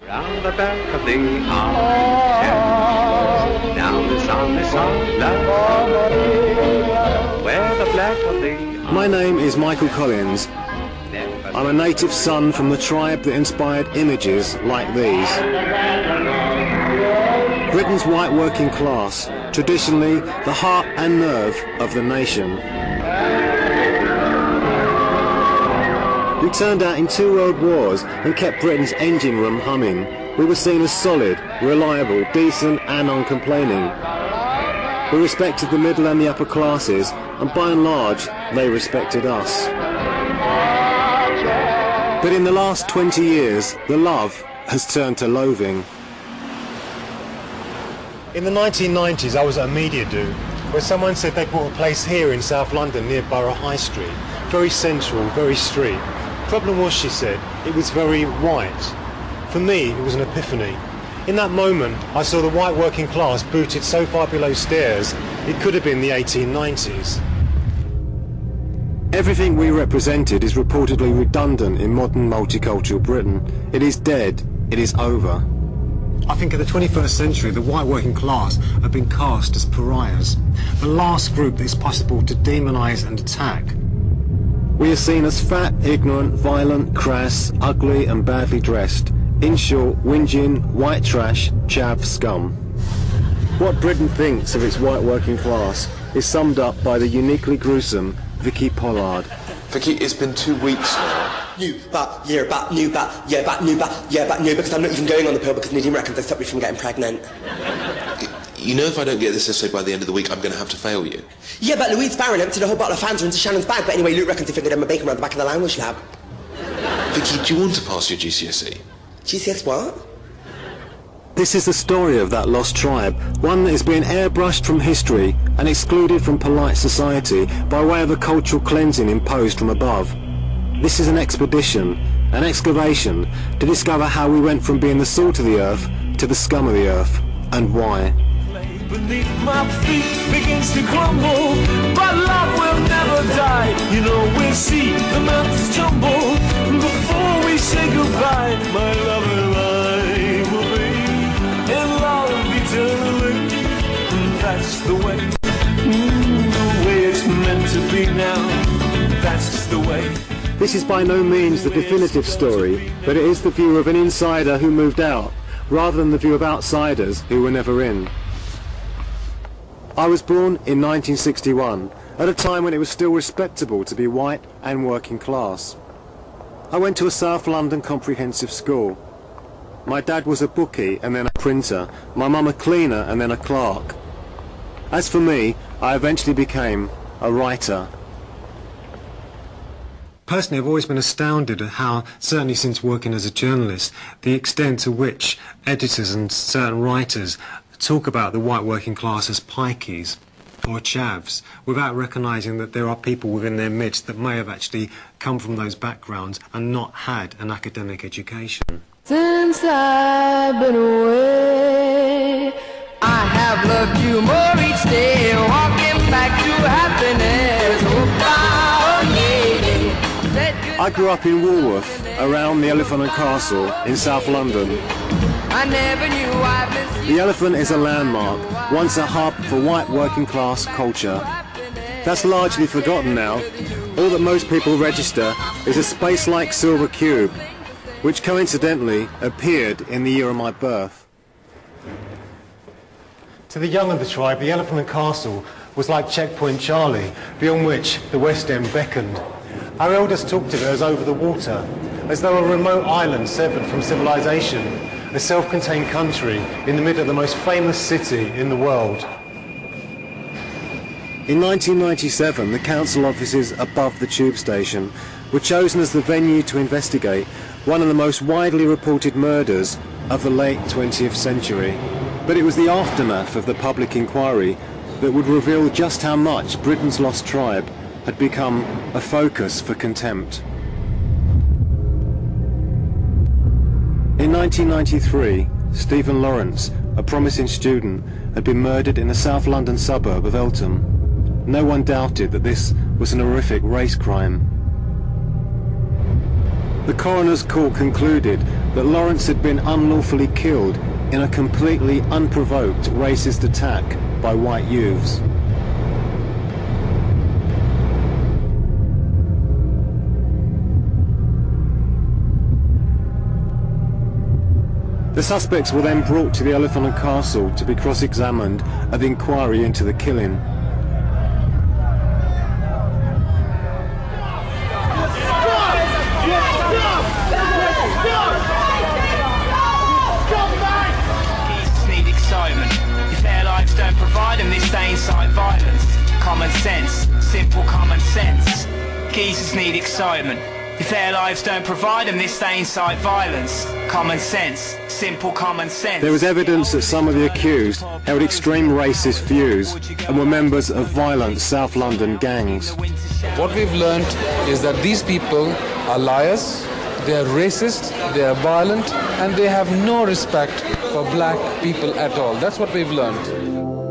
Round the back of the arm, down the sun, where the black of the arm. My name is Michael Collins. I'm a native son from the tribe that inspired images like these. Britain's white working class, traditionally the heart and nerve of the nation. We turned out in 2 world wars and kept Britain's engine room humming. We were seen as solid, reliable, decent and uncomplaining. We respected the middle and the upper classes, and by and large, they respected us. But in the last 20 years, the love has turned to loathing. In the 1990s, I was at a media do, where someone said they bought a place here in South London near Borough High Street. Very central, very street. Problem was, she said, it was very white. For me, it was an epiphany. In that moment, I saw the white working class booted so far below stairs, it could have been the 1890s. Everything we represented is reportedly redundant in modern multicultural Britain. It is dead. It is over. I think in the 21st century, the white working class have been cast as pariahs, the last group that is possible to demonise and attack. We are seen as fat, ignorant, violent, crass, ugly and badly dressed. In short, whinging, white trash, chav scum. What Britain thinks of its white working class is summed up by the uniquely gruesome Vicky Pollard. Vicky, it's been 2 weeks now. New but, year but, new but, year but, new but, year but, new, because I'm not even going on the pill because Nadine reckons they stopped me from getting pregnant. You know if I don't get this essay by the end of the week, I'm going to have to fail you. Yeah, but Louise Barron emptied a whole bottle of Fanta into Shannon's bag, but anyway, Luke reckons he figured Emma Bacon around the back of the language lab. Vicky, do you want to pass your GCSE? GCS what? This is the story of that lost tribe, one that is being airbrushed from history and excluded from polite society by way of a cultural cleansing imposed from above. This is an expedition, an excavation, to discover how we went from being the salt of the earth to the scum of the earth, and why. Beneath my feet begins to crumble, but love will never die. You know we'll see the mountains tumble before we say goodbye. My love and I will be in love eternally. That's the way, the way it's meant to be now. That's the way. This is by no means the definitive story, but it is the view of an insider who moved out, rather than the view of outsiders who were never in. I was born in 1961, at a time when it was still respectable to be white and working class. I went to a South London comprehensive school. My dad was a bookie and then a printer, my mum a cleaner and then a clerk. As for me, I eventually became a writer. Personally, I've always been astounded at how, certainly since working as a journalist, the extent to which editors and certain writers talk about the white working class as pikeys or chavs without recognising that there are people within their midst that may have actually come from those backgrounds and not had an academic education. Since I've been away, I have loved you more each day, walking back to happiness. I grew up in Walworth, around the Elephant and Castle in South London. I never knew I missed you. The Elephant is a landmark, once a hub for white working class culture. That's largely forgotten now. All that most people register is a space-like silver cube, which coincidentally appeared in the year of my birth. To the young of the tribe, the Elephant and Castle was like Checkpoint Charlie, beyond which the West End beckoned. Our elders talked of it as over the water, as though a remote island severed from civilization, a self-contained country in the middle of the most famous city in the world. In 1997, the council offices above the tube station were chosen as the venue to investigate one of the most widely reported murders of the late 20th century. But it was the aftermath of the public inquiry that would reveal just how much Britain's lost tribe had become a focus for contempt. In 1993, Stephen Lawrence, a promising student, had been murdered in the South London suburb of Eltham. No one doubted that this was an horrific race crime. The coroner's court concluded that Lawrence had been unlawfully killed in a completely unprovoked racist attack by white youths. The suspects were then brought to the Elephant and Castle to be cross-examined at the inquiry into the killing. Need excitement. If their lives don't provide them, this they incite violence. Common sense, simple common sense. Geezers need excitement. If their lives don't provide them, this they incite violence. Common sense, simple common sense. There was evidence that some of the accused held extreme racist views and were members of violent South London gangs. What we've learned is that these people are liars, they are racist, they are violent, and they have no respect for black people at all. That's what we've learned.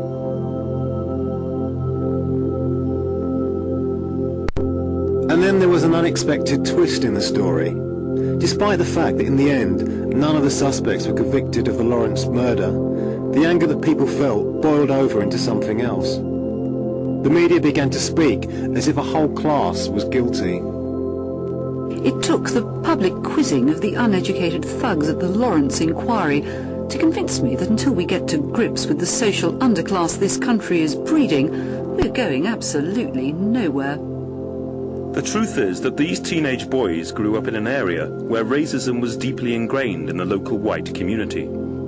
And then there was an unexpected twist in the story. Despite the fact that in the end, none of the suspects were convicted of the Lawrence murder, the anger that people felt boiled over into something else. The media began to speak as if a whole class was guilty. It took the public quizzing of the uneducated thugs at the Lawrence inquiry to convince me that until we get to grips with the social underclass this country is breeding, we're going absolutely nowhere. The truth is that these teenage boys grew up in an area where racism was deeply ingrained in the local white community.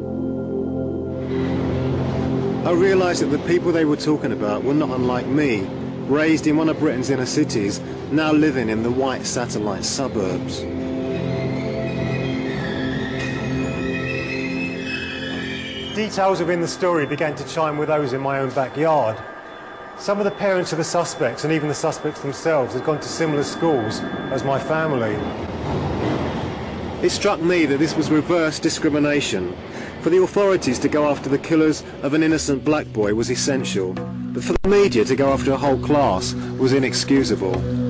I realised that the people they were talking about were not unlike me, raised in one of Britain's inner cities, now living in the white satellite suburbs. Details within the story began to chime with those in my own backyard. Some of the parents of the suspects, and even the suspects themselves, had gone to similar schools as my family. It struck me that this was reverse discrimination. For the authorities to go after the killers of an innocent black boy was essential, but for the media to go after a whole class was inexcusable.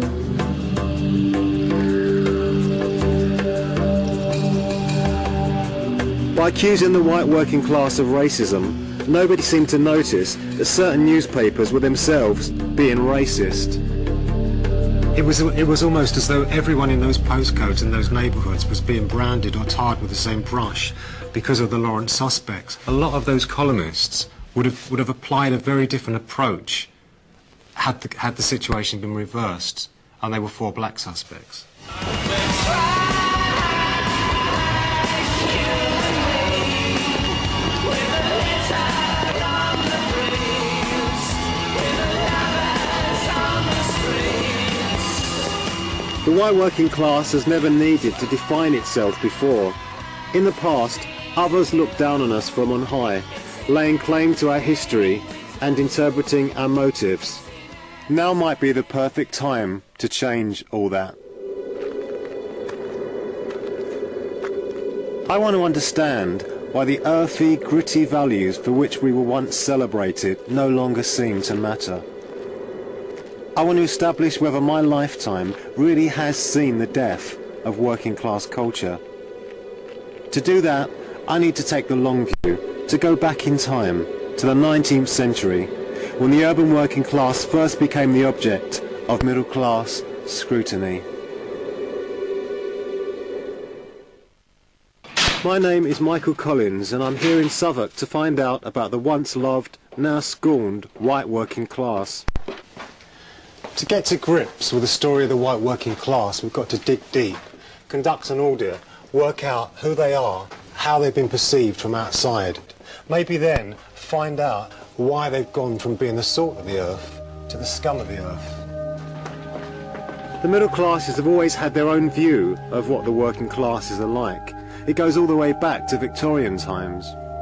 By accusing the white working class of racism, nobody seemed to notice that certain newspapers were themselves being racist. It was almost as though everyone in those postcodes and those neighbourhoods was being branded or tarred with the same brush because of the Lawrence suspects. A lot of those columnists would have applied a very different approach had the situation been reversed and they were for black suspects. The white working class has never needed to define itself before. In the past, others looked down on us from on high, laying claim to our history and interpreting our motives. Now might be the perfect time to change all that. I want to understand why the earthy, gritty values for which we were once celebrated no longer seem to matter. I want to establish whether my lifetime really has seen the death of working class culture. To do that, I need to take the long view, to go back in time to the 19th century, when the urban working class first became the object of middle class scrutiny. My name is Michael Collins, and I'm here in Southwark to find out about the once loved, now scorned white working class. To get to grips with the story of the white working class, we've got to dig deep, conduct an audit, work out who they are, how they've been perceived from outside. Maybe then find out why they've gone from being the salt of the earth to the scum of the earth. The middle classes have always had their own view of what the working classes are like. It goes all the way back to Victorian times.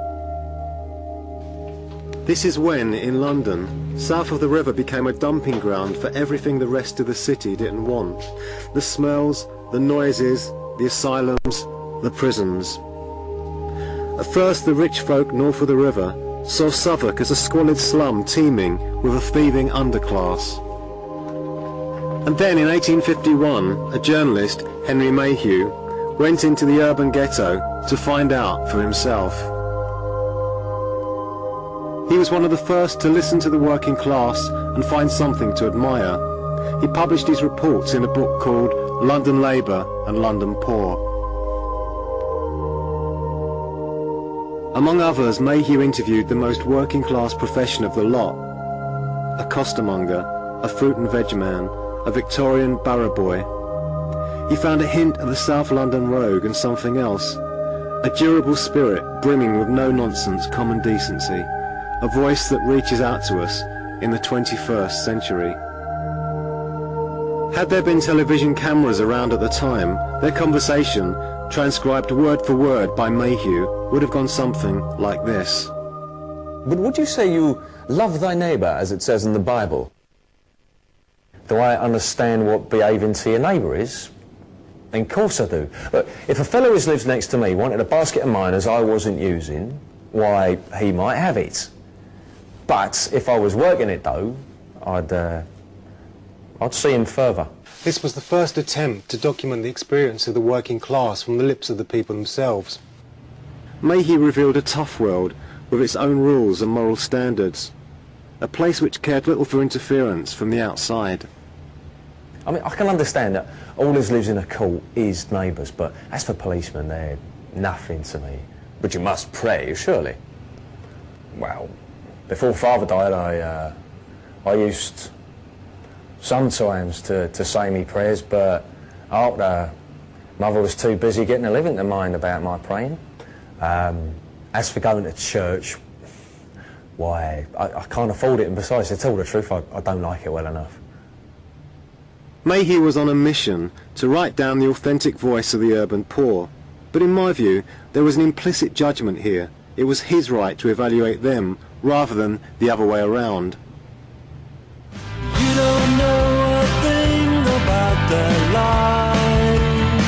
This is when, in London, south of the river became a dumping ground for everything the rest of the city didn't want. The smells, the noises, the asylums, the prisons. At first, the rich folk north of the river saw Southwark as a squalid slum teeming with a thieving underclass. And then in 1851, a journalist, Henry Mayhew, went into the urban ghetto to find out for himself. He was one of the first to listen to the working class and find something to admire. He published his reports in a book called London Labour and London Poor. Among others, Mayhew interviewed the most working class profession of the lot: a costermonger, a fruit and veg man, a Victorian barrow boy. He found a hint of the South London rogue and something else, a durable spirit brimming with no-nonsense common decency, a voice that reaches out to us in the 21st century. Had there been television cameras around at the time, their conversation, transcribed word for word by Mayhew, would have gone something like this. But would you say you love thy neighbour, as it says in the Bible? Do I understand what behaving to your neighbour is? Of course I do. Look, if a fellow who lives next to me wanted a basket of mine as I wasn't using, why, he might have it. But if I was working it, though, I'd see him further. This was the first attempt to document the experience of the working class from the lips of the people themselves. Mayhew revealed a tough world with its own rules and moral standards, a place which cared little for interference from the outside. I mean, I can understand that all who lives in a court is neighbours, but as for policemen, they're nothing to me. But you must pray, surely. Well, before Father died, I used sometimes to say me prayers, but after Mother was too busy getting a living to mind about my praying. As for going to church, why, I can't afford it, and besides, to tell the truth, I don't like it well enough. Mayhew was on a mission to write down the authentic voice of the urban poor, but in my view, there was an implicit judgment here. It was his right to evaluate them, rather than the other way around. You don't know a thing about their lives.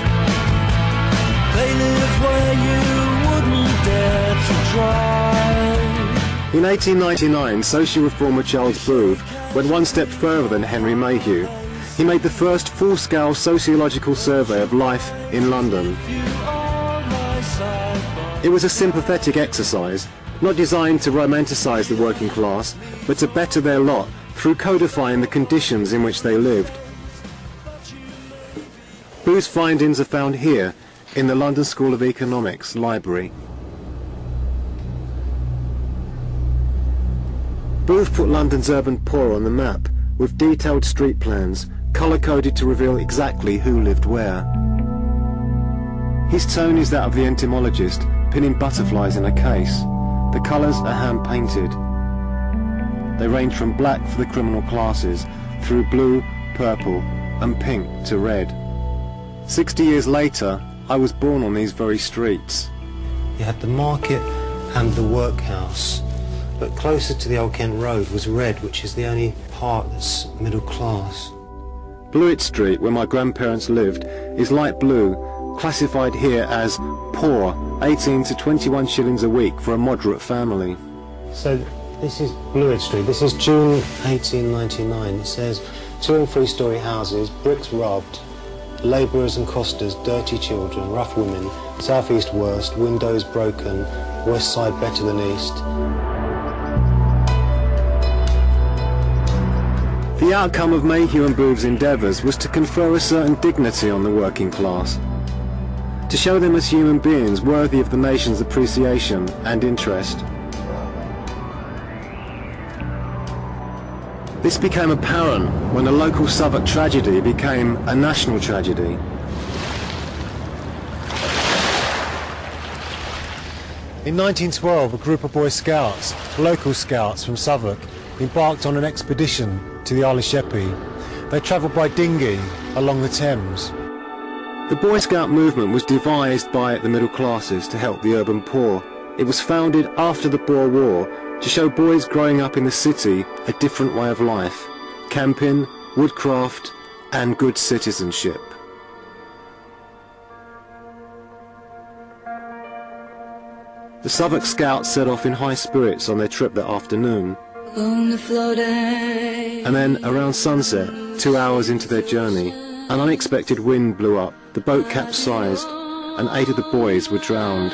They live where you wouldn't dare to drive. In 1899, social reformer Charles Booth went one step further than Henry Mayhew. He made the first full-scale sociological survey of life in London. It was a sympathetic exercise, not designed to romanticise the working class, but to better their lot through codifying the conditions in which they lived. Booth's findings are found here in the London School of Economics library. Booth put London's urban poor on the map with detailed street plans, colour-coded to reveal exactly who lived where. His tone is that of the entomologist pinning butterflies in a case. The colours are hand-painted. They range from black for the criminal classes, through blue, purple and pink to red. 60 years later, I was born on these very streets. You had the market and the workhouse, but closer to the Old Kent Road was red, which is the only part that's middle class. Blewett Street, where my grandparents lived, is light blue, classified here as poor, 18 to 21 shillings a week for a moderate family. So this is Blewett Street. This is June 1899. It says 2- and 3-storey houses, bricks rubbed, labourers and costers, dirty children, rough women, south east worst, windows broken, west side better than east. The outcome of Mayhew and Booth's endeavours was to confer a certain dignity on the working class, to show them as human beings worthy of the nation's appreciation and interest. This became apparent when a local Southwark tragedy became a national tragedy. In 1912, a group of Boy Scouts, local scouts from Southwark, embarked on an expedition to the Isle of Sheppey. They travelled by dinghy along the Thames. The Boy Scout movement was devised by the middle classes to help the urban poor. It was founded after the Boer War to show boys growing up in the city a different way of life: camping, woodcraft and good citizenship. The Southwark Scouts set off in high spirits on their trip that afternoon. And then, around sunset, 2 hours into their journey, an unexpected wind blew up the boat capsized and 8 of the boys were drowned.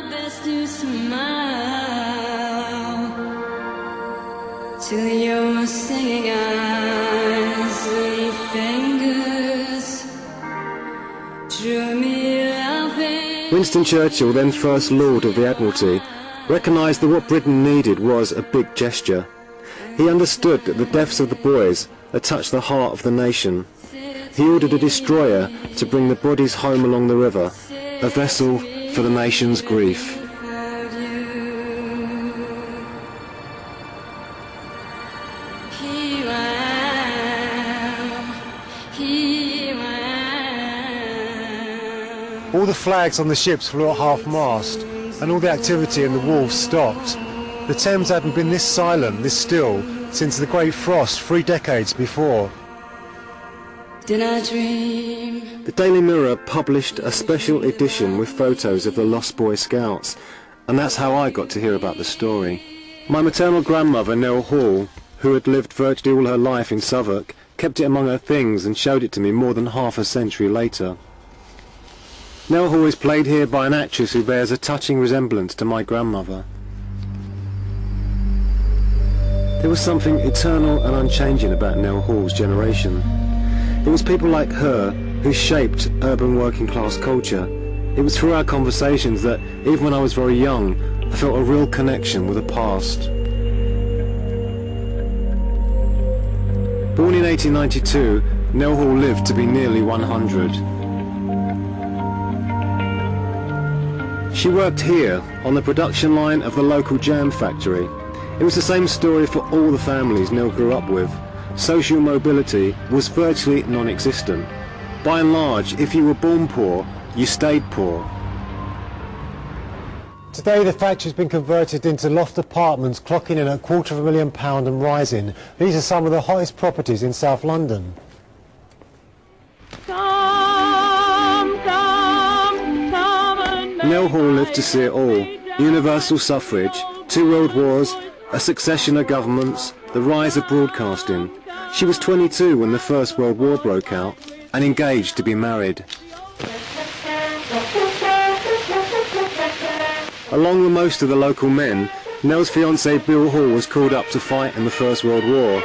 Till your singing eyes and fingers drew me laughing. Winston Churchill, then First Lord of the Admiralty, recognised that what Britain needed was a big gesture. He understood that the deaths of the boys had touched the heart of the nation. He ordered a destroyer to bring the bodies home along the river, a vessel for the nation's grief. All the flags on the ships flew at half-mast, and all the activity in the wharves stopped. The Thames hadn't been this silent, this still, since the Great Frost 3 decades before. Did I dream? The Daily Mirror published a special edition with photos of the Lost Boy Scouts, and that's how I got to hear about the story. My maternal grandmother, Nell Hall, who had lived virtually all her life in Southwark, kept it among her things and showed it to me more than half a century later. Nell Hall is played here by an actress who bears a touching resemblance to my grandmother. There was something eternal and unchanging about Nell Hall's generation. It was people like her who shaped urban working class culture. It was through our conversations that, even when I was very young, I felt a real connection with the past. Born in 1892, Nell Hall lived to be nearly 100. She worked here, on the production line of the local jam factory. It was the same story for all the families Nell grew up with. Social mobility was virtually non-existent. By and large, if you were born poor, you stayed poor. Today the factory's been converted into loft apartments clocking in at £250,000 and rising. These are some of the hottest properties in South London. Nell Hall lived to see it all. Universal suffrage, 2 world wars, a succession of governments, the rise of broadcasting. She was 22 when the First World War broke out and engaged to be married. Along with most of the local men, Nell's fiancé Bill Hall was called up to fight in the First World War.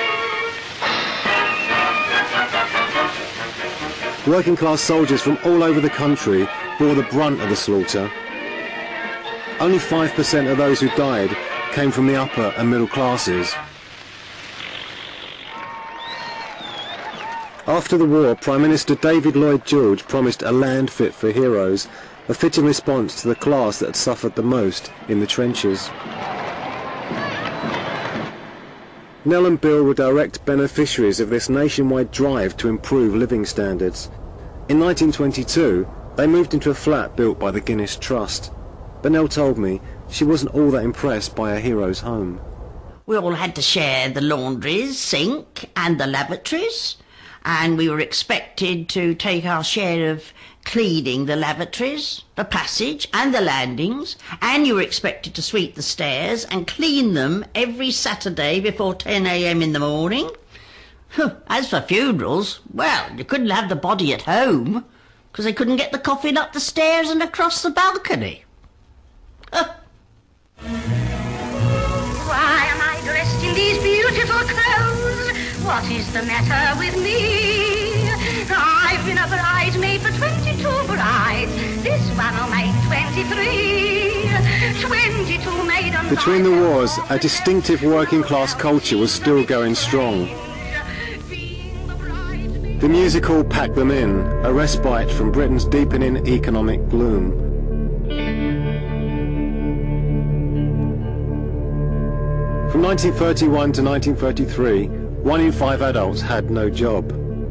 Working class soldiers from all over the country bore the brunt of the slaughter. Only 5% of those who died came from the upper and middle classes. After the war, Prime Minister David Lloyd George promised a land fit for heroes, a fitting response to the class that had suffered the most in the trenches. Nell and Bill were direct beneficiaries of this nationwide drive to improve living standards. In 1922, they moved into a flat built by the Guinness Trust. But Nell told me she wasn't all that impressed by her hero's home. We all had to share the laundries, sink and the lavatories, and we were expected to take our share of cleaning the lavatories, the passage and the landings, and you were expected to sweep the stairs and clean them every Saturday before 10 a.m. in the morning. As for funerals, well, you couldn't have the body at home because they couldn't get the coffin up the stairs and across the balcony. Why am I dressed in these beautiful clothes? What is the matter with me? I've been a bridesmaid for 22 brides. This one will make 23. 22 maidens. Between the wars, a distinctive working class culture was still going strong. The music hall packed them in, a respite from Britain's deepening economic gloom. From 1931 to 1933, 1 in 5 adults had no job.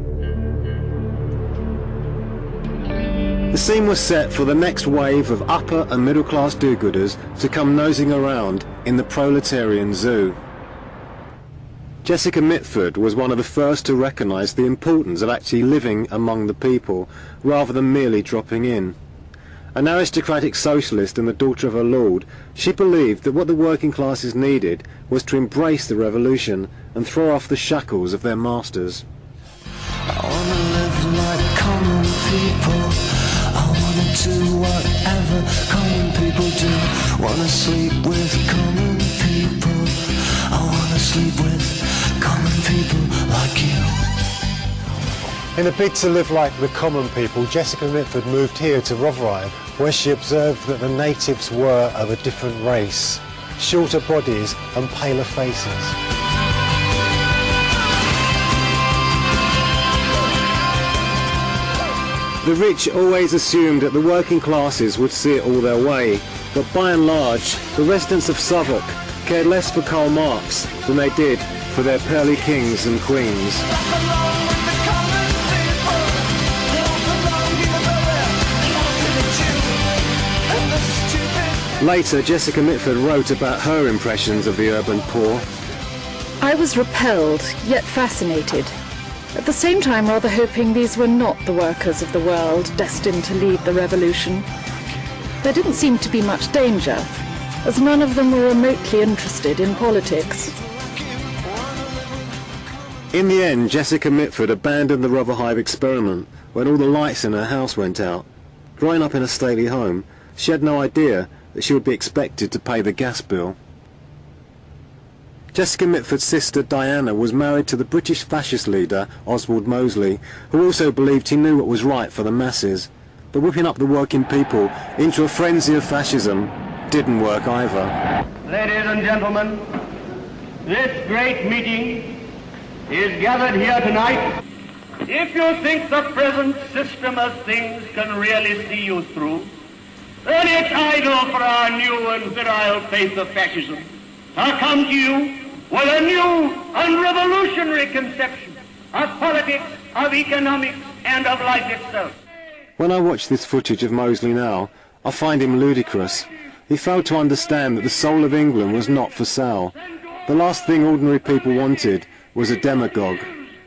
The scene was set for the next wave of upper and middle class do-gooders to come nosing around in the proletarian zoo. Jessica Mitford was one of the first to recognise the importance of actually living among the people, rather than merely dropping in. An aristocratic socialist and the daughter of her lord, she believed that what the working classes needed was to embrace the revolution and throw off the shackles of their masters. I wanna live like common people. I wanna do whatever common people do. Wanna sleep with common people. I wanna sleep with common people like you. In a bid to live like the common people, Jessica Mitford moved here to Rotherhithe, where she observed that the natives were of a different race, shorter bodies and paler faces. The rich always assumed that the working classes would see it all their way, but by and large, the residents of Southwark cared less for Karl Marx than they did for their pearly kings and queens. Later, Jessica Mitford wrote about her impressions of the urban poor. I was repelled, yet fascinated. At the same time, rather hoping these were not the workers of the world destined to lead the revolution. There didn't seem to be much danger, as none of them were remotely interested in politics. In the end, Jessica Mitford abandoned the Rotherhithe experiment when all the lights in her house went out. Growing up in a stately home, she had no idea that she would be expected to pay the gas bill. Jessica Mitford's sister Diana was married to the British fascist leader Oswald Mosley, who also believed he knew what was right for the masses. But whipping up the working people into a frenzy of fascism didn't work either. Ladies and gentlemen, this great meeting is gathered here tonight. If you think the present system of things can really see you through, then it's idle for our new and virile faith of fascism to come to you with a new and revolutionary conception of politics, of economics, and of life itself. When I watch this footage of Mosley now, I find him ludicrous. He failed to understand that the soul of England was not for sale. The last thing ordinary people wanted was a demagogue.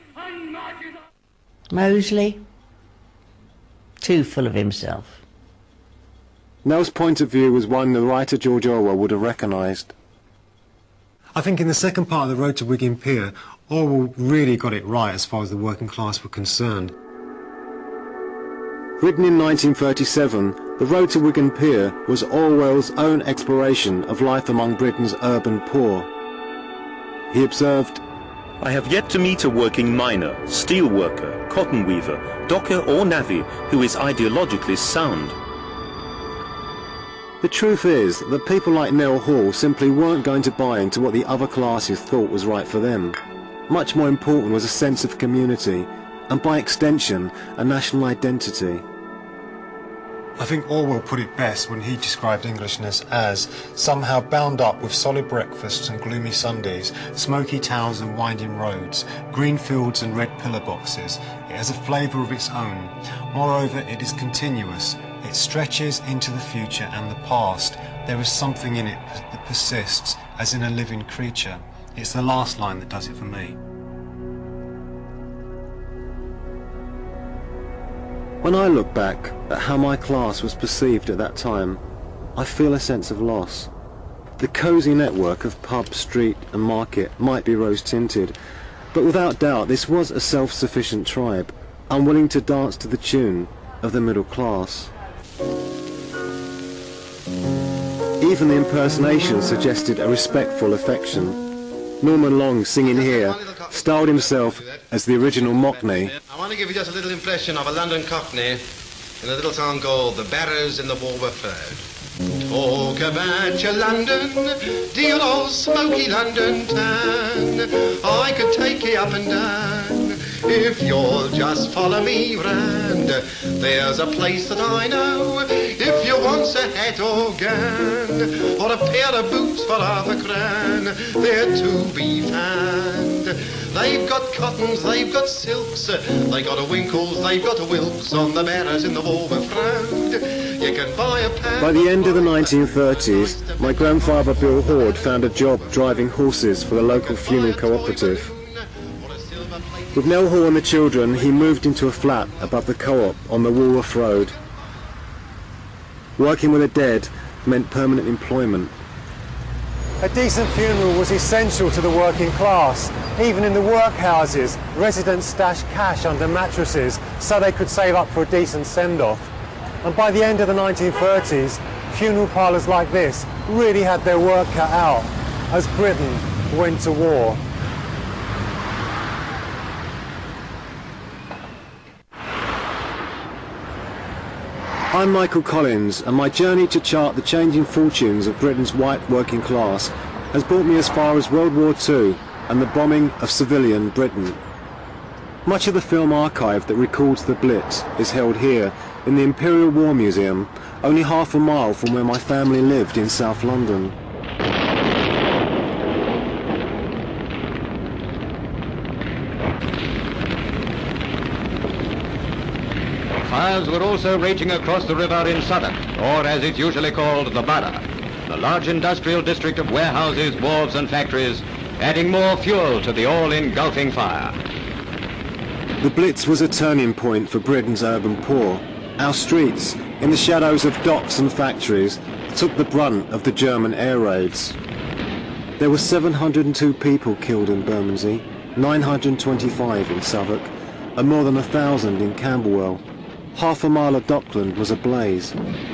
Mosley, too full of himself. Nell's point of view was one the writer George Orwell would have recognised. I think in the second part of The Road to Wigan Pier, Orwell really got it right as far as the working class were concerned. Written in 1937, The Road to Wigan Pier was Orwell's own exploration of life among Britain's urban poor. He observed, I have yet to meet a working miner, steel worker, cotton weaver, docker or navvy who is ideologically sound. The truth is that people like Nell Hall simply weren't going to buy into what the other classes thought was right for them. Much more important was a sense of community, and by extension, a national identity. I think Orwell put it best when he described Englishness as somehow bound up with solid breakfasts and gloomy Sundays, smoky towns and winding roads, green fields and red pillar boxes. It has a flavour of its own. Moreover, it is continuous. It stretches into the future and the past. There is something in it that persists, as in a living creature. It's the last line that does it for me. When I look back at how my class was perceived at that time, I feel a sense of loss. The cosy network of pub, street and market might be rose-tinted, but without doubt this was a self-sufficient tribe, unwilling to dance to the tune of the middle class. Even the impersonation suggested a respectful affection. Norman Long, singing here, styled himself as the original Mockney. I want to give you just a little impression of a London Cockney in a little town called the Barrows in the Walworth Road. Talk about your London, dear old smoky London town. I could take you up and down if you'll just follow me round. There's a place that I know if you want a hat or gown, or a pair of boots for £1/crown, they're to be found. They've got cottons, they've got silks, they got a Winkles, they've got a Wilkes on the Barrows in the Walworth Road. You can buy a pound. By the end of the 1930s, my grandfather Bill Horde found a job driving horses for the local funeral cooperative. With Nell Hall and the children, he moved into a flat above the co-op on the Walworth Road. Working with the dead meant permanent employment. A decent funeral was essential to the working class. Even in the workhouses, residents stashed cash under mattresses so they could save up for a decent send-off. And by the end of the 1930s, funeral parlours like this really had their work cut out as Britain went to war. I'm Michael Collins, and my journey to chart the changing fortunes of Britain's white working class has brought me as far as World War II and the bombing of civilian Britain. Much of the film archive that records the Blitz is held here in the Imperial War Museum, only half a mile from where my family lived in South London. Fires were also raging across the river in Southwark, or as it's usually called, the Borough, the large industrial district of warehouses, wharves and factories, adding more fuel to the all-engulfing fire. The Blitz was a turning point for Britain's urban poor. Our streets, in the shadows of docks and factories, took the brunt of the German air raids. There were 702 people killed in Bermondsey, 925 in Southwark, and more than 1,000 in Camberwell. Half a mile of Dockland was ablaze.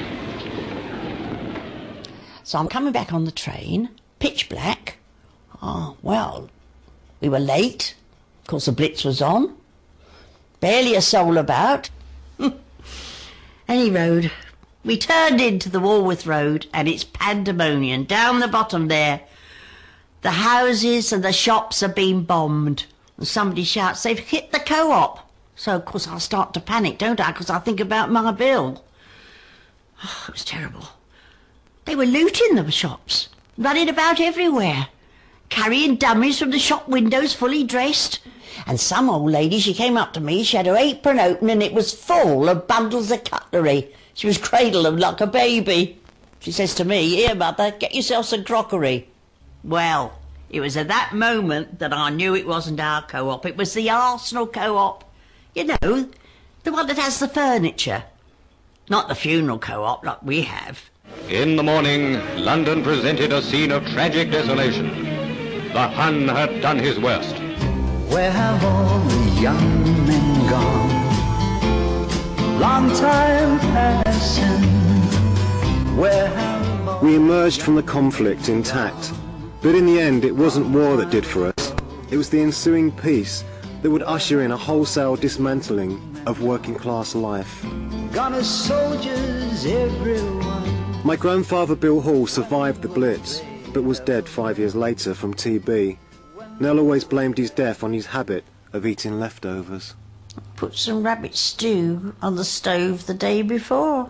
So I'm coming back on the train, pitch black. Oh, well, we were late. Of course, the Blitz was on. Barely a soul about. Any road. We turned into the Walworth Road, and it's pandemonium. Down the bottom there, the houses and the shops are being bombed. And somebody shouts, they've hit the co-op. So, of course, I start to panic, don't I? Because I think about my bill. Oh, it was terrible. They were looting the shops, running about everywhere, carrying dummies from the shop windows fully dressed. And some old lady, she came up to me, she had her apron open and it was full of bundles of cutlery. She was cradling them like a baby. She says to me, here, mother, get yourself some crockery. Well, it was at that moment that I knew it wasn't our co-op, it was the Arsenal co-op. You know, the one that has the furniture. Not the funeral co-op like we have. In the morning, London presented a scene of tragic desolation. The Hun had done his worst. Where have all the young men gone? Long time passing. Where have... We emerged from the conflict intact, but in the end it wasn't war that did for us. It was the ensuing peace that would usher in a wholesale dismantling of working class life. Gone as soldiers, everyone. My grandfather Bill Hall survived the Blitz, but was dead 5 years later from TB. Nell always blamed his death on his habit of eating leftovers. Put some rabbit stew on the stove the day before.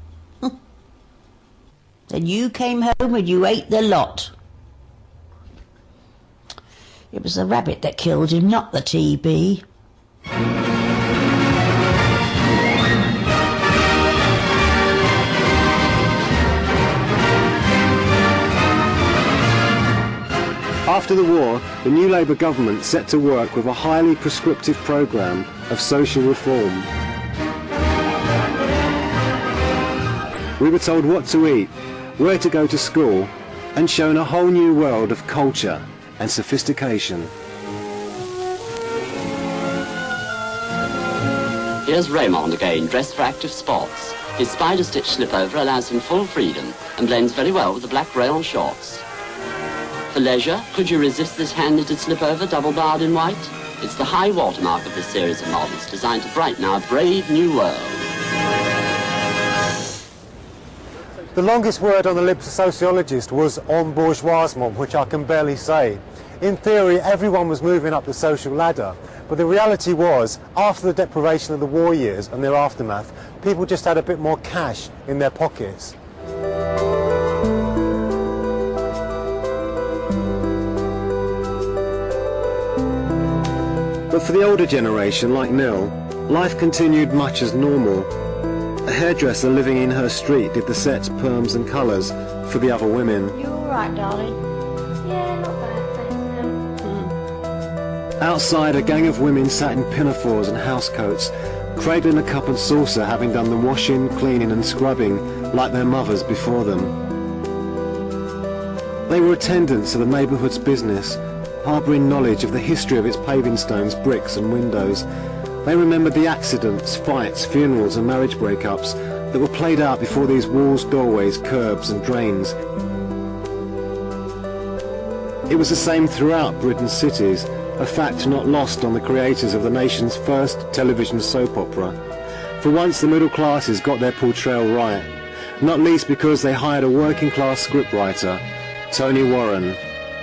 Then you came home and you ate the lot. It was the rabbit that killed him, not the TB. After the war, the new Labour government set to work with a highly prescriptive programme of social reform. We were told what to eat, where to go to school, and shown a whole new world of culture and sophistication. Here's Raymond again, dressed for active sports. His spider-stitch slip-over allows him full freedom and blends very well with the black rayon shorts. For leisure, could you resist this hand-knitted slip-over double-barred in white? It's the high watermark of this series of models, designed to brighten our brave new world. The longest word on the lips of sociologists was embourgeoisement, which I can barely say. In theory, everyone was moving up the social ladder, but the reality was, after the deprivation of the war years and their aftermath, people just had a bit more cash in their pockets. But for the older generation, like Nell, life continued much as normal. A hairdresser living in her street did the sets, perms and colours for the other women. You all right, darling? Yeah, not bad, thanks. Outside, a gang of women sat in pinafores and housecoats, cradling a cup and saucer, having done the washing, cleaning and scrubbing like their mothers before them. They were attendants of the neighbourhood's business, harbouring knowledge of the history of its paving stones, bricks and windows, They remembered the accidents, fights, funerals and marriage breakups that were played out before these walls, doorways, curbs and drains. It was the same throughout Britain's cities, a fact not lost on the creators of the nation's first television soap opera. For once the middle classes got their portrayal right, not least because they hired a working-class scriptwriter, Tony Warren.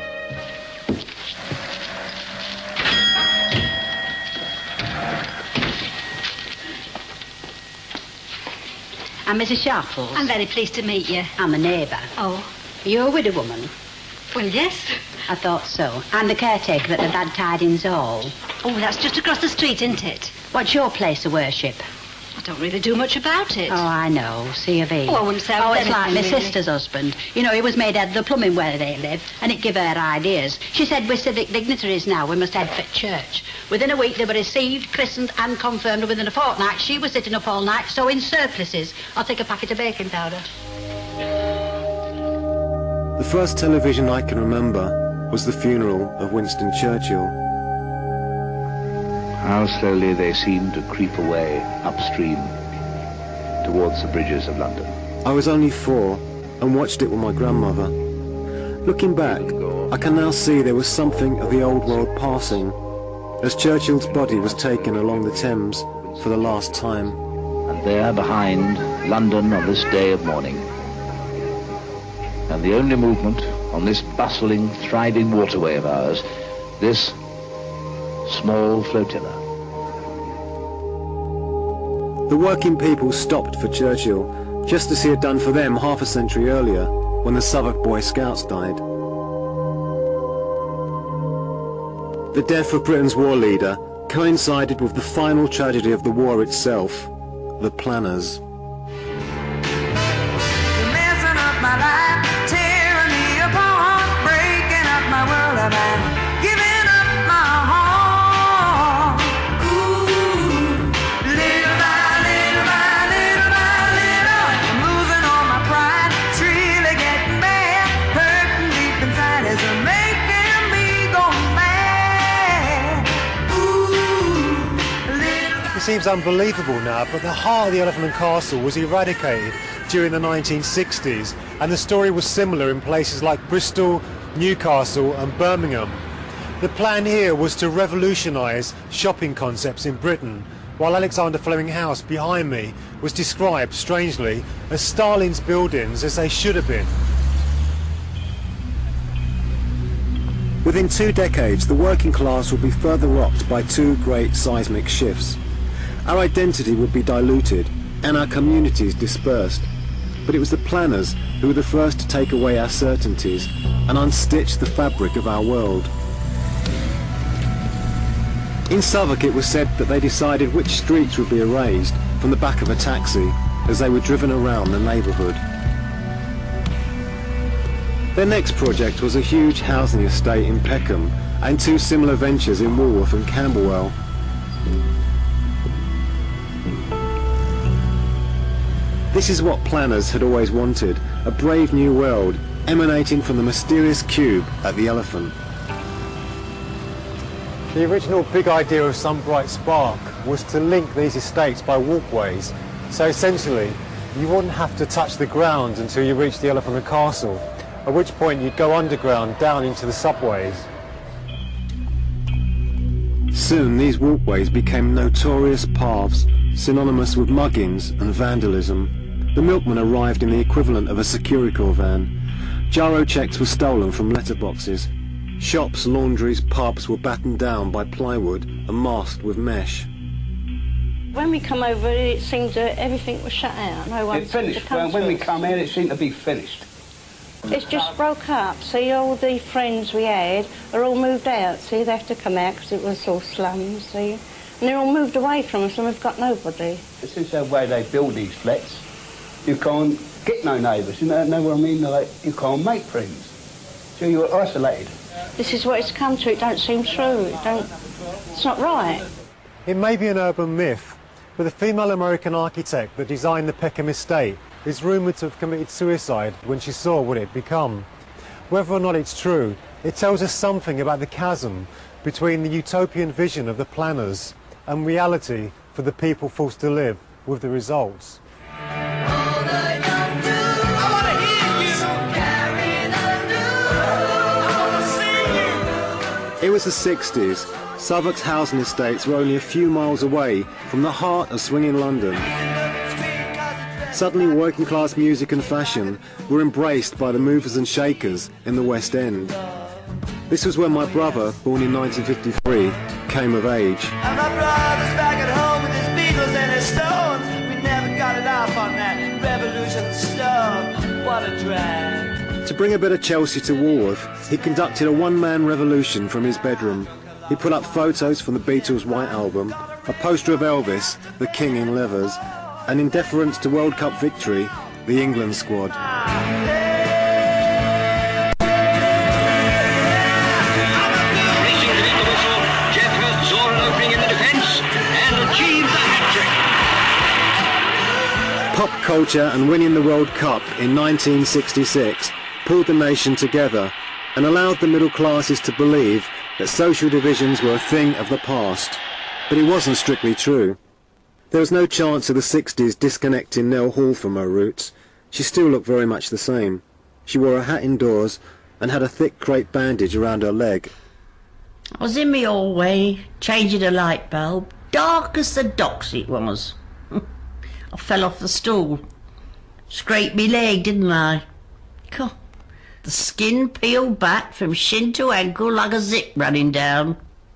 I'm Mrs. Sharples. I'm very pleased to meet you. I'm a neighbour. Oh. Are you a widow woman? Well, yes. I thought so. I'm the caretaker at the Bad Tidings Hall. Oh, that's just across the street, isn't it? What's your place of worship? I don't really do much about it. Oh, I know. C of E. Oh, I wouldn't say Oh, it's like my anything, really. sister's husband. You know, he was made head of the plumbing where they live, and it gave her ideas. She said we're civic dignitaries now, we must head for church. Within a week they were received, christened and confirmed, and within a fortnight she was sitting up all night sewing surplices. I'll take a packet of baking powder. The first television I can remember was the funeral of Winston Churchill. How slowly they seemed to creep away upstream towards the bridges of London. I was only 4 and watched it with my grandmother. Looking back, I can now see there was something of the old world passing, as Churchill's body was taken along the Thames for the last time. And there behind, London on this day of mourning. And the only movement on this bustling, thriving waterway of ours, this small flotilla. The working people stopped for Churchill, just as he had done for them half a century earlier, when the Southwark Boy Scouts died. The death of Britain's war leader coincided with the final tragedy of the war itself, the planners. It seems unbelievable now, but the heart of the Elephant and Castle was eradicated during the 1960s, and the story was similar in places like Bristol, Newcastle and Birmingham. The plan here was to revolutionise shopping concepts in Britain, while Alexander Fleming House behind me was described, strangely, as Stalin's buildings as they should have been. Within 2 decades, the working class would be further rocked by 2 great seismic shifts. Our identity would be diluted and our communities dispersed, but it was the planners who were the first to take away our certainties and unstitch the fabric of our world. In Southwark it was said that they decided which streets would be erased from the back of a taxi as they were driven around the neighbourhood. Their next project was a huge housing estate in Peckham and 2 similar ventures in Walworth and Camberwell. This is what planners had always wanted, a brave new world emanating from the mysterious cube at the Elephant. The original big idea of Some Bright Spark was to link these estates by walkways, so essentially you wouldn't have to touch the ground until you reached the Elephant and Castle, at which point you'd go underground down into the subways. Soon these walkways became notorious paths, synonymous with muggings and vandalism. The milkman arrived in the equivalent of a Securicorps van. Gyro checks were stolen from letterboxes. Shops, laundries, pubs were battened down by plywood and masked with mesh. When we come over, it seemed that everything was shut out. No one It finished. When we come here, it seemed to be finished. It's just broke up. See, all the friends we had are all moved out. See, they have to come out because it was all slums, see. And they're all moved away from us and we've got nobody. This is the way they build these flats. You can't get no neighbours, you know what I mean? Like, you can't make friends. So you're isolated. This is what it's come to. It don't seem true. It's not right. It may be an urban myth, but the female American architect that designed the Peckham estate is rumoured to have committed suicide when she saw what it had become. Whether or not it's true, it tells us something about the chasm between the utopian vision of the planners and reality for the people forced to live with the results. It was the 60s. Southwark's housing estates were only a few miles away from the heart of swinging London. Suddenly working class music and fashion were embraced by the movers and shakers in the West End. This was when my brother, born in 1953, came of age. And my brother's back at home with his Beatles and his Stones. We never got it off on that revolution stone. What a drag. To bring a bit of Chelsea to Walworth, he conducted a one-man revolution from his bedroom. He put up photos from the Beatles' White Album, a poster of Elvis, the King in leathers, and in deference to World Cup victory, the England squad. Pop culture and winning the World Cup in 1966 pulled the nation together and allowed the middle classes to believe that social divisions were a thing of the past. But it wasn't strictly true. There was no chance of the 60s disconnecting Nell Hall from her roots. She still looked very much the same. She wore a hat indoors and had a thick crepe bandage around her leg. I was in my hallway, changing a light bulb. Dark as the docks it was. I fell off the stool. Scraped me leg, didn't I? God, the skin peeled back from shin to ankle like a zip running down.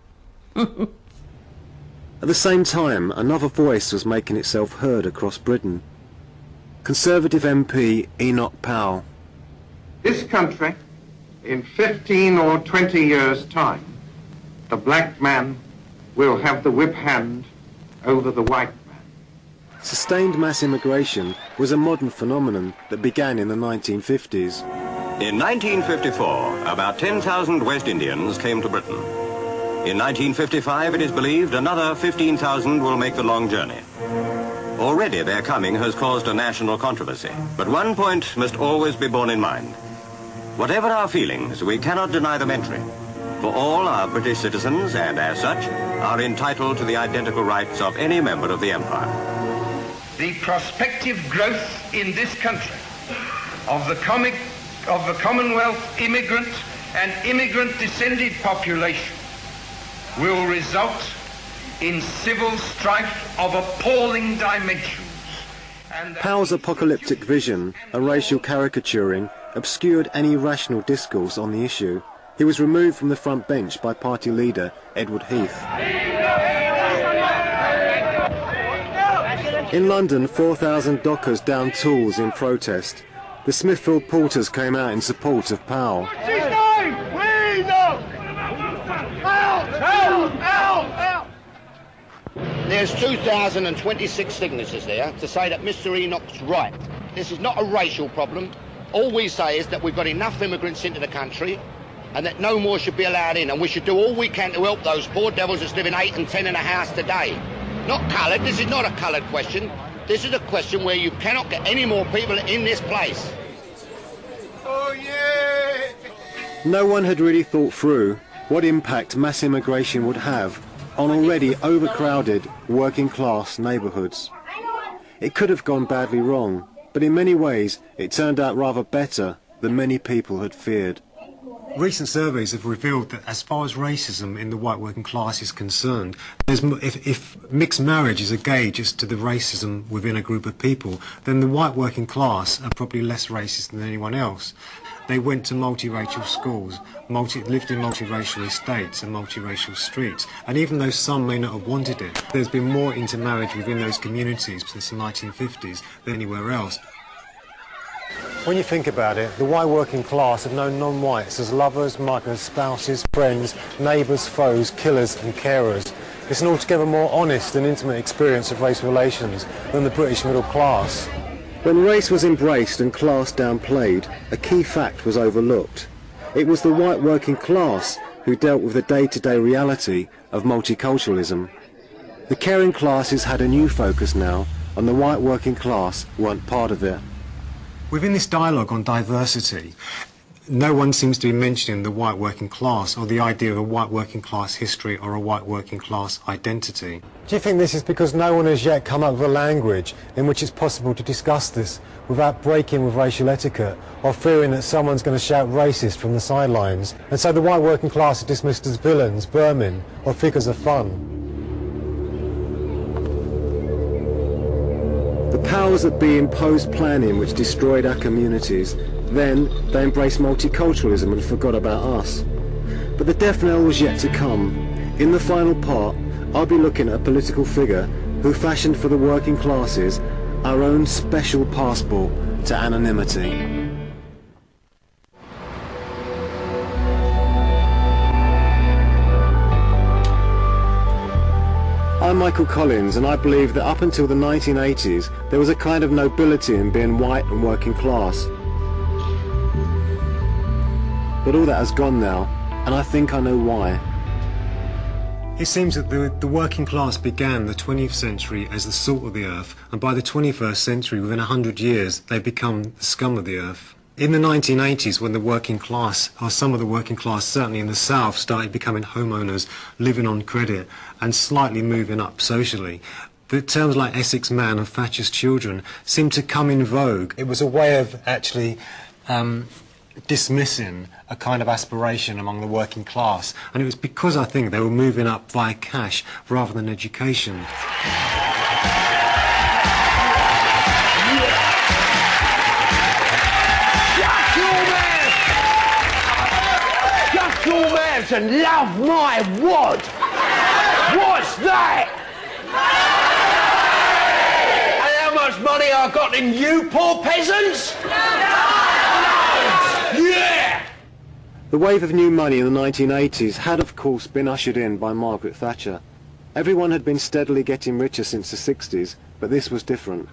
At the same time, another voice was making itself heard across Britain. Conservative MP Enoch Powell. This country, in 15 or 20 years' time, the black man will have the whip hand over the white man. Sustained mass immigration was a modern phenomenon that began in the 1950s. In 1954, about 10,000 West Indians came to Britain. In 1955, it is believed another 15,000 will make the long journey. Already their coming has caused a national controversy. But one point must always be borne in mind. Whatever our feelings, we cannot deny them entry. For all are British citizens and, as such, are entitled to the identical rights of any member of the Empire. The prospective growth in this country of the Commonwealth immigrant and immigrant-descended population will result in civil strife of appalling dimensions. Powell's apocalyptic vision, a racial caricaturing, obscured any rational discourse on the issue. He was removed from the front bench by party leader Edward Heath. In London, 4,000 dockers downed tools in protest. The Smithfield porters came out in support of Powell. What's his name? We know! Out! There's 2,026 signatures there to say that Mr. Enoch's right. This is not a racial problem. All we say is that we've got enough immigrants into the country and that no more should be allowed in, and we should do all we can to help those poor devils that's living 8 and 10 in a house today. Not coloured, this is not a coloured question. This is a question where you cannot get any more people in this place. Oh, yeah! No one had really thought through what impact mass immigration would have on already overcrowded working-class neighbourhoods. It could have gone badly wrong, but in many ways it turned out rather better than many people had feared. Recent surveys have revealed that as far as racism in the white working class is concerned, if mixed marriage is a gauge as to the racism within a group of people, then the white working class are probably less racist than anyone else. They went to multiracial schools, lived in multiracial estates and multiracial streets, and even though some may not have wanted it, there's been more intermarriage within those communities since the 1950s than anywhere else. When you think about it, the white working class have known non-whites as lovers, muggers, spouses, friends, neighbours, foes, killers and carers. It's an altogether more honest and intimate experience of race relations than the British middle class. When race was embraced and class downplayed, a key fact was overlooked. It was the white working class who dealt with the day-to-day reality of multiculturalism. The caring classes had a new focus now, and the white working class weren't part of it. Within this dialogue on diversity, no one seems to be mentioning the white working class or the idea of a white working class history or a white working class identity. Do you think this is because no one has yet come up with a language in which it's possible to discuss this without breaking with racial etiquette or fearing that someone's going to shout racist from the sidelines, and so the white working class are dismissed as villains, vermin or figures of fun? The powers that be imposed planning which destroyed our communities. Then they embraced multiculturalism and forgot about us. But the death knell was yet to come. In the final part, I'll be looking at a political figure who fashioned for the working classes our own special passport to anonymity. I'm Michael Collins, and I believe that up until the 1980s there was a kind of nobility in being white and working class. But all that has gone now, and I think I know why. It seems that the working class began the 20th century as the salt of the earth, and by the 21st century, within 100 years, they become the scum of the earth. In the 1980s, when the working class, or some of the working class, certainly in the South, started becoming homeowners, living on credit, and slightly moving up socially, the terms like Essex man and Thatcher's children seemed to come in vogue. It was a way of actually dismissing a kind of aspiration among the working class, and it was because I think they were moving up via cash rather than education. Shut your mouths and love my wad! What's that? And how much money I got in you poor peasants? Yeah! The wave of new money in the 1980s had of course been ushered in by Margaret Thatcher. Everyone had been steadily getting richer since the 60s, but this was different.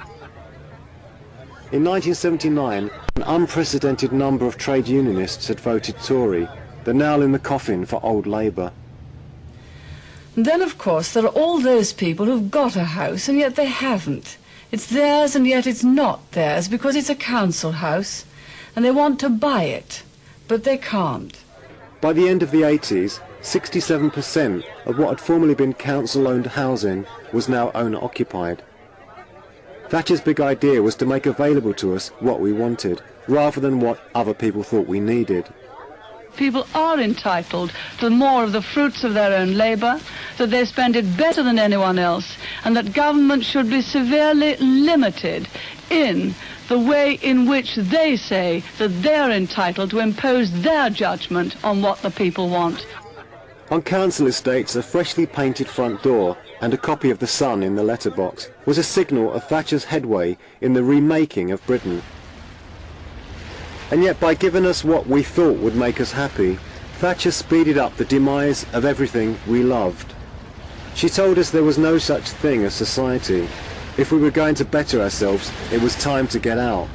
In 1979, an unprecedented number of trade unionists had voted Tory, the nail in the coffin for old Labour. Then of course there are all those people who've got a house and yet they haven't. It's theirs and yet it's not theirs because it's a council house. And they want to buy it, but they can't. By the end of the 80s, 67% of what had formerly been council-owned housing was now owner-occupied. Thatcher's big idea was to make available to us what we wanted, rather than what other people thought we needed. People are entitled to more of the fruits of their own labour, that they spend it better than anyone else, and that government should be severely limited in the way in which they say that they're entitled to impose their judgment on what the people want. On council estates, a freshly painted front door and a copy of The Sun in the letterbox was a signal of Thatcher's headway in the remaking of Britain. And yet by giving us what we thought would make us happy, Thatcher speeded up the demise of everything we loved. She told us there was no such thing as society. If we were going to better ourselves, it was time to get out.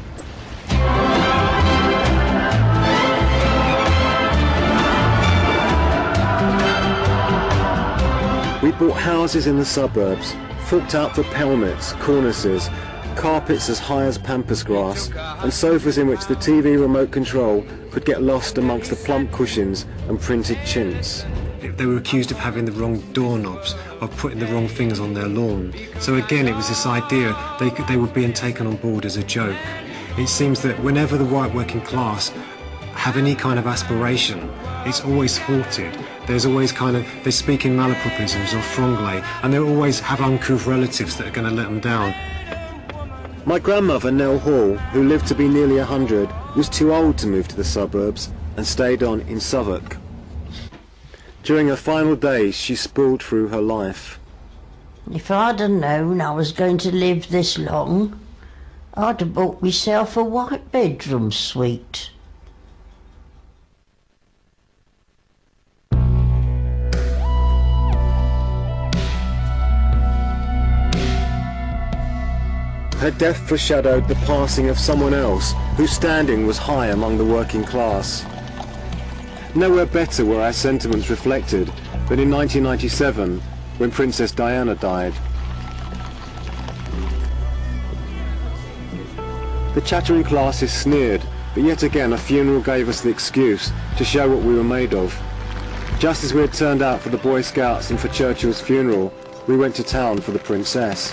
We bought houses in the suburbs, forked out for pelmets, cornices, carpets as high as pampas grass, and sofas in which the TV remote control could get lost amongst the plump cushions and printed chintz. They were accused of having the wrong doorknobs, of putting the wrong things on their lawn. So again, it was this idea they were being taken on board as a joke. It seems that whenever the white working class have any kind of aspiration, it's always thwarted. There's always they speak in malapropisms or franglais, and they always have uncouth relatives that are going to let them down. My grandmother, Nell Hall, who lived to be nearly 100, was too old to move to the suburbs and stayed on in Southwark. During her final days, she sprawled through her life. If I'd have known I was going to live this long, I'd have bought myself a white bedroom suite. Her death foreshadowed the passing of someone else whose standing was high among the working class. Nowhere better were our sentiments reflected than in 1997 when Princess Diana died. The chattering classes sneered but yet again a funeral gave us the excuse to show what we were made of. Just as we had turned out for the Boy Scouts and for Churchill's funeral, we went to town for the Princess.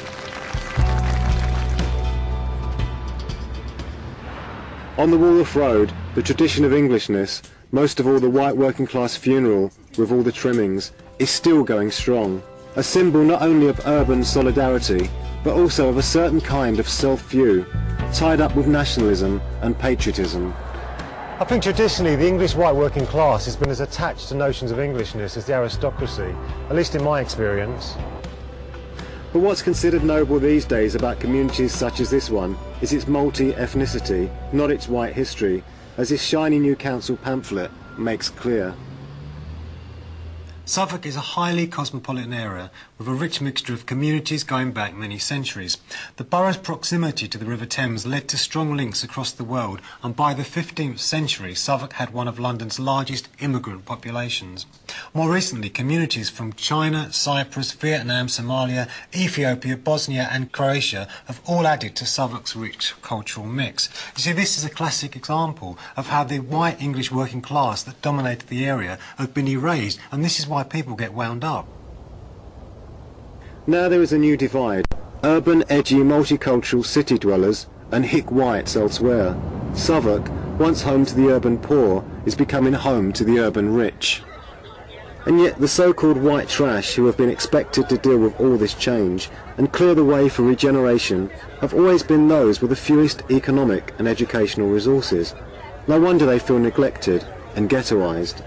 On the Walworth Road, the tradition of Englishness, most of all the white working class funeral with all the trimmings, is still going strong. A symbol not only of urban solidarity, but also of a certain kind of self-view, tied up with nationalism and patriotism. I think traditionally the English white working class has been as attached to notions of Englishness as the aristocracy, at least in my experience. But what's considered noble these days about communities such as this one is its multi-ethnicity, not its white history, as this shiny new council pamphlet makes clear. Suffolk is a highly cosmopolitan area with a rich mixture of communities going back many centuries. The borough's proximity to the River Thames led to strong links across the world, and by the 15th century Suffolk had one of London's largest immigrant populations. More recently, communities from China, Cyprus, Vietnam, Somalia, Ethiopia, Bosnia and Croatia have all added to Suffolk's rich cultural mix. You see, this is a classic example of how the white English working class that dominated the area have been erased, and this is why people get wound up. Now there is a new divide. Urban, edgy, multicultural city dwellers and hick whites elsewhere. Southwark, once home to the urban poor, is becoming home to the urban rich. And yet the so-called white trash who have been expected to deal with all this change and clear the way for regeneration have always been those with the fewest economic and educational resources. No wonder they feel neglected and ghettoised.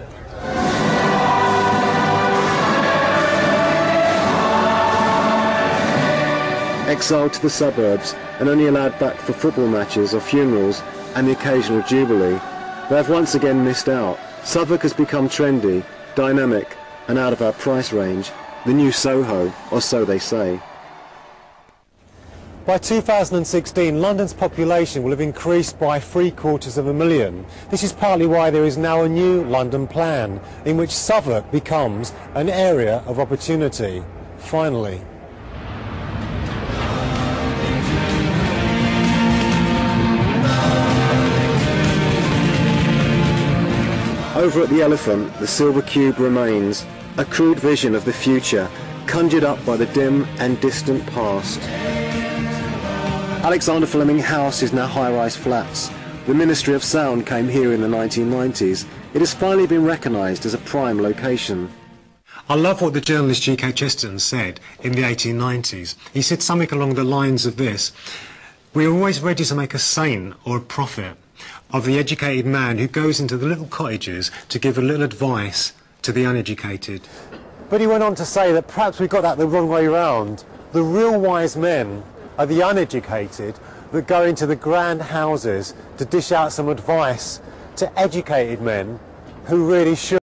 Exiled to the suburbs and only allowed back for football matches or funerals and the occasional jubilee, they have once again missed out. Southwark has become trendy, dynamic and out of our price range, the new Soho, or so they say. By 2016, London's population will have increased by 750,000. This is partly why there is now a new London plan, in which Southwark becomes an area of opportunity, finally. Over at the Elephant, the Silver Cube remains, a crude vision of the future, conjured up by the dim and distant past. Alexander Fleming House is now high-rise flats. The Ministry of Sound came here in the 1990s. It has finally been recognised as a prime location. I love what the journalist G.K. Chesterton said in the 1890s. He said something along the lines of this: "We're always ready to make a saint or a prophet of the educated man who goes into the little cottages to give a little advice to the uneducated." But he went on to say that perhaps we got that the wrong way round. The real wise men are the uneducated that go into the grand houses to dish out some advice to educated men who really should